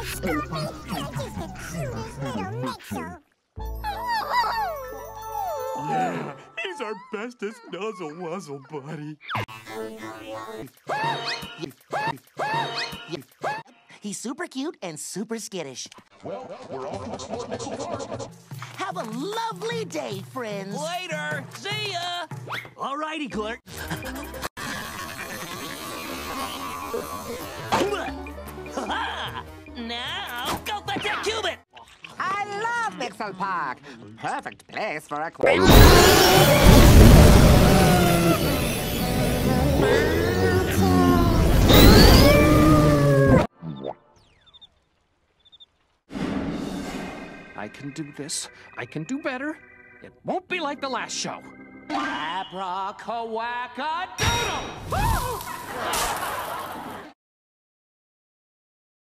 Yeah, he's our bestest nuzzle-wuzzle buddy. He's super cute and super skittish. Well, we're off to explore Mixel. Have a lovely day, friends. Later. See ya. All righty, Clark. Now, go fetch that cubit. I love Mixel Park. Perfect place for a quick. I can do this. I can do better. It won't be like the last show. Abracawacka-doodle!